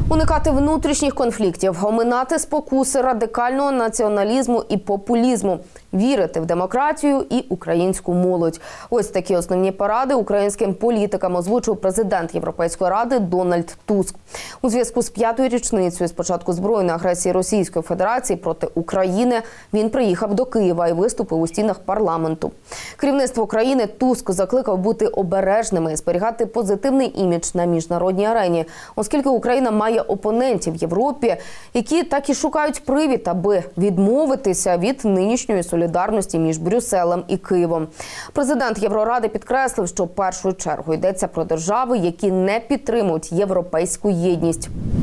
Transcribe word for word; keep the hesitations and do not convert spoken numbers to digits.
Уникати внутрішніх конфліктів, оминати спокуси радикального націоналізму і популізму, вірити в демократію і українську молодь. Ось такі основні поради українським політикам озвучив президент Європейської ради Дональд Туск. У зв'язку з п'ятою річницею з початку збройної агресії Російської Федерації проти України він приїхав до Києва і виступив у стінах парламенту. Керівництво країни Туск закликав бути обережними і зберігати позитивний імідж на міжнародній арені, оскільки Україна має опонентів в Європі, які так і шукають привід, аби відмовитися від нинішньої солідарності між Брюсселем і Києвом. Президент Євроради підкреслив, що в першу чергу йдеться про держави, які не підтримують європейську єдність.